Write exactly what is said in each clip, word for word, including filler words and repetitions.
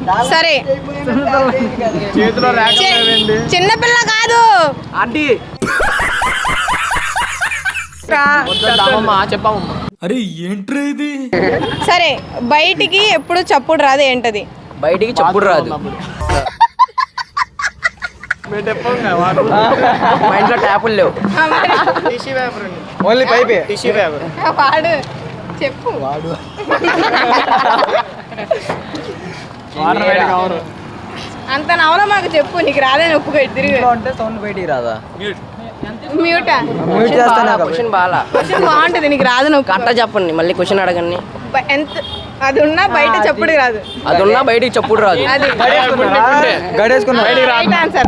సరే చిన్నపిల్ల కాదు ఆంటీ చెప్పమ్మా. అరే ఏంట్రా ఇది? సరే బయటికి ఎప్పుడు చప్పుడు రాదు ఏంటది? బయటికి చప్పుడు రాదు. మా ఇంట్లో ట్యాపులు లేవు. ఓన్లీ పైపే. వాడు చెప్పు. అంత నవల మాకు చెప్పు. నీకు రాదని ఒప్పుకో. తిరిగి సౌండ్ బయటికి రాదా? మ్యూటా? క్వశ్చన్ బాగా క్వశ్చన్ బాగుంటది. నీకు రాదని ఒప్పుకో. కరెక్ట్ చెప్పండి. మళ్ళీ క్వశ్చన్ అడగండి. ఎంత అది ఉన్నా బయట చప్పుడు రాదు. అది ఉన్నా బయటికి చప్పుడు రాదు. అది రైట్ ఆన్సర్.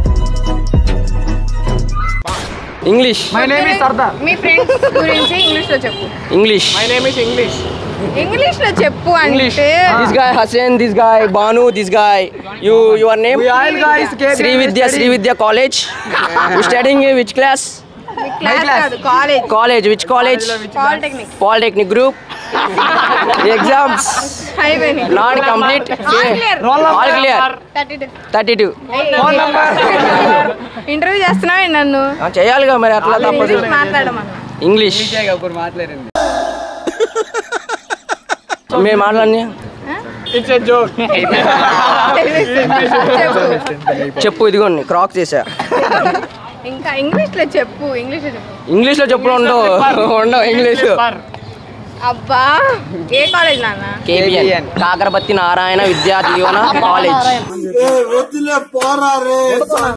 ఇంగ్లీష్. మీ ఫ్రెండ్స్ గురించి ఇంగ్లీష్ లో చెప్పు. ఇంగ్లీష్. ఇంగ్లీష్ లో చెప్పు అంటే this guy Hasan, this guy Banu, this guy you your name? Sri Vidya. Sri Vidya college. You studying which class? Class కాదు college. College which college? Polytechnic. Polytechnic group. Exams అయిపోయింది. Not complete. All clear. Thirty two. Interview చేస్తున్నావు నన్ను? చేయాలిగా మరి, అట్లా తప్పదు. మాట్లాడమా? ఇంగ్లీష్ మేము మాట్లాడి. చెప్పు. ఇదిగోండి క్రాక్ చేసా. ఇంకా ఇంగ్లీష్ లో చెప్పు. ఇంగ్లీష్ లో చెప్పు. ఇంగ్లీష్ లో చెప్పుడు ఉండవు. ఉండవు ఇంగ్లీష్. అబ్బా ఏ కాలేజ్ నాన్న? KBN Kakarapatti Narayana Vidya Deevena college.